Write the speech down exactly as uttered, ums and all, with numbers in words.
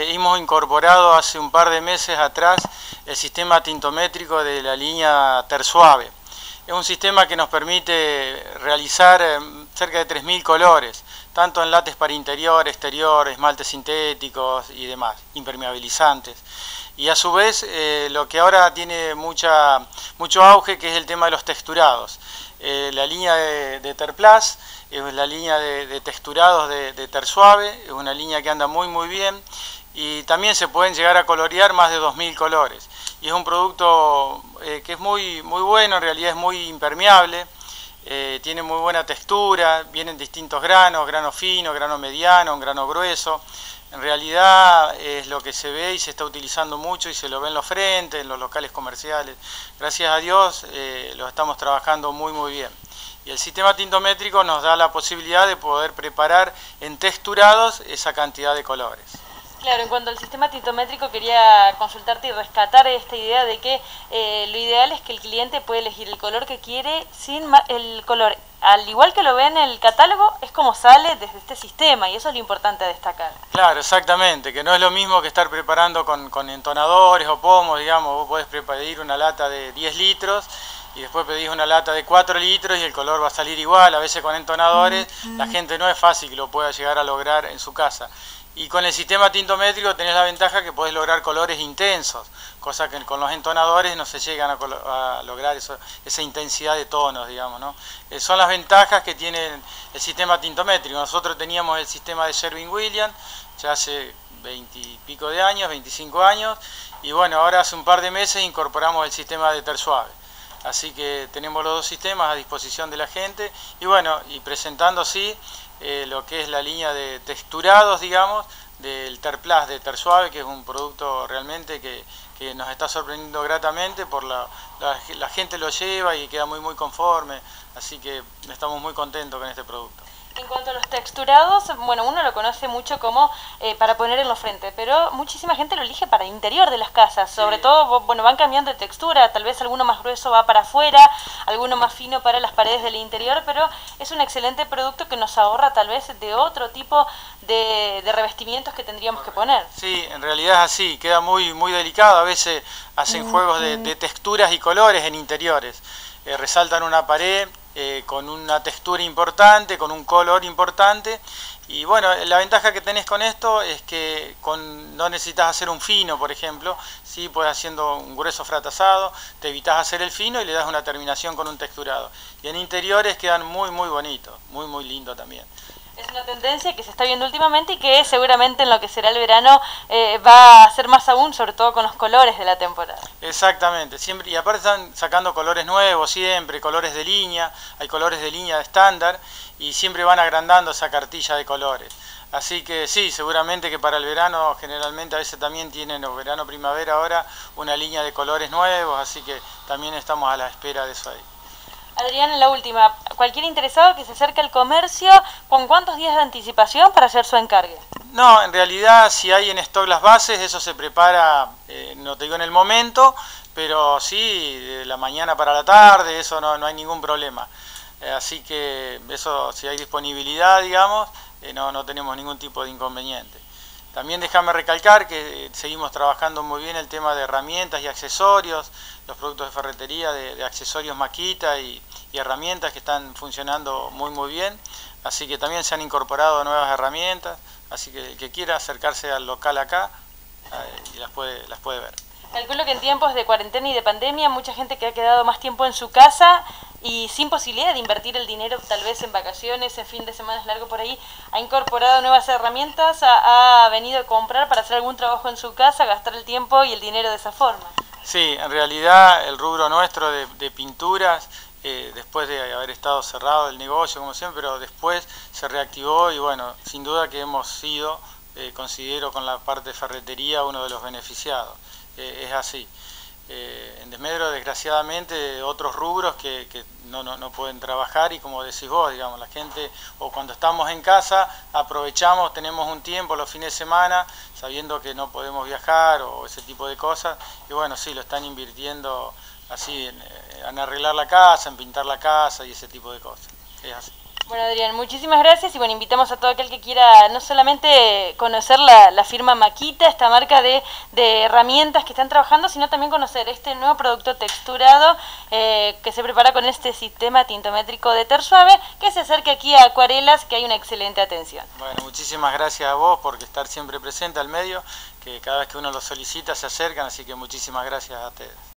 eh, hemos incorporado hace un par de meses atrás el sistema tintométrico de la línea Tersuave. Es un sistema que nos permite realizar eh, cerca de tres mil colores, tanto en látex para interior, exterior, esmaltes sintéticos y demás, impermeabilizantes. Y a su vez, eh, lo que ahora tiene mucha, mucho auge, que es el tema de los texturados. Eh, la línea de, de Terplast es la línea de, de texturados de, de Tersuave, es una línea que anda muy muy bien y también se pueden llegar a colorear más de dos mil colores. Y es un producto eh, que es muy, muy bueno, en realidad es muy impermeable, eh, tiene muy buena textura, vienen distintos granos, grano fino, grano mediano, un grano grueso. En realidad es lo que se ve y se está utilizando mucho y se lo ve en los frentes, en los locales comerciales. Gracias a Dios eh, lo estamos trabajando muy muy bien. Y el sistema tintométrico nos da la posibilidad de poder preparar en texturados esa cantidad de colores. Claro, en cuanto al sistema tintométrico quería consultarte y rescatar esta idea de que eh, lo ideal es que el cliente puede elegir el color que quiere sin el color, al igual que lo ve en el catálogo, es como sale desde este sistema y eso es lo importante a destacar. Claro, exactamente, que no es lo mismo que estar preparando con, con entonadores o pomos, digamos, vos podés pedir una lata de diez litros y después pedís una lata de cuatro litros y el color va a salir igual. A veces con entonadores mm-hmm. la gente no es fácil que lo pueda llegar a lograr en su casa. Y con el sistema tintométrico tenés la ventaja que podés lograr colores intensos, cosa que con los entonadores no se llegan a, a lograr eso, esa intensidad de tonos, digamos, ¿no? Eh, son las ventajas que tiene el sistema tintométrico. Nosotros teníamos el sistema de Sherwin-Williams ya hace veinte y pico de años, veinticinco años, y bueno, ahora hace un par de meses incorporamos el sistema de Tersuave. Así que tenemos los dos sistemas a disposición de la gente y bueno, y presentando así eh, lo que es la línea de texturados, digamos, del Terplast de Tersuave, que es un producto realmente que, que nos está sorprendiendo gratamente, por la, la, la gente lo lleva y queda muy muy conforme, así que estamos muy contentos con este producto. En cuanto a los texturados, bueno, uno lo conoce mucho como eh, para poner en los frentes, pero muchísima gente lo elige para el interior de las casas, sobre sí. todo, bueno, van cambiando de textura, tal vez alguno más grueso va para afuera, alguno más fino para las paredes del interior, pero es un excelente producto que nos ahorra tal vez de otro tipo de, de revestimientos que tendríamos que poner. Sí, en realidad es así, queda muy, muy delicado, a veces hacen mm, juegos de, de texturas y colores en interiores, eh, resaltan una pared, Eh, con una textura importante, con un color importante y bueno, la ventaja que tenés con esto es que con, no necesitas hacer un fino, por ejemplo, sí, puedes haciendo un grueso fratazado, te evitas hacer el fino y le das una terminación con un texturado. Y en interiores quedan muy muy bonitos, muy muy lindo también. Es una tendencia que se está viendo últimamente y que seguramente en lo que será el verano eh, va a ser más aún, sobre todo con los colores de la temporada. Exactamente, siempre, y aparte están sacando colores nuevos siempre, colores de línea, hay colores de línea estándar y siempre van agrandando esa cartilla de colores. Así que sí, seguramente que para el verano generalmente a veces también tienen, o verano primavera ahora, una línea de colores nuevos, así que también estamos a la espera de eso ahí. Adrián, la última, cualquier interesado que se acerque al comercio, ¿con cuántos días de anticipación para hacer su encargue? No, en realidad si hay en stock las bases, eso se prepara, eh, no te digo en el momento, pero sí, de la mañana para la tarde, eso no, no hay ningún problema. Eh, así que eso, si hay disponibilidad, digamos, eh, no, no tenemos ningún tipo de inconveniente. También déjame recalcar que seguimos trabajando muy bien el tema de herramientas y accesorios, los productos de ferretería, de, de accesorios Makita y, y herramientas que están funcionando muy muy bien, así que también se han incorporado nuevas herramientas, así que el que quiera acercarse al local acá eh, las, puede, las puede ver. Calculo que en tiempos de cuarentena y de pandemia mucha gente que ha quedado más tiempo en su casa y sin posibilidad de invertir el dinero tal vez en vacaciones, en fin de semanas largo por ahí, ha incorporado nuevas herramientas, ha, ha venido a comprar para hacer algún trabajo en su casa, gastar el tiempo y el dinero de esa forma. Sí, en realidad el rubro nuestro de, de pinturas, eh, después de haber estado cerrado el negocio como siempre, pero después se reactivó y bueno, sin duda que hemos sido, eh, considero con la parte de ferretería, uno de los beneficiados. Eh, es así. Eh, en desmedro, desgraciadamente, otros rubros que, que no, no, no pueden trabajar y como decís vos, digamos, la gente, o cuando estamos en casa, aprovechamos, tenemos un tiempo los fines de semana, sabiendo que no podemos viajar o ese tipo de cosas, y bueno, sí, lo están invirtiendo así, en, en arreglar la casa, en pintar la casa y ese tipo de cosas. Es así. Bueno, Adrián, muchísimas gracias y bueno, invitamos a todo aquel que quiera no solamente conocer la, la firma Makita, esta marca de, de herramientas que están trabajando, sino también conocer este nuevo producto texturado eh, que se prepara con este sistema tintométrico de Tersuave, que se acerque aquí a Acuarelas, que hay una excelente atención. Bueno, muchísimas gracias a vos por estar siempre presente al medio, que cada vez que uno lo solicita se acercan, así que muchísimas gracias a ustedes.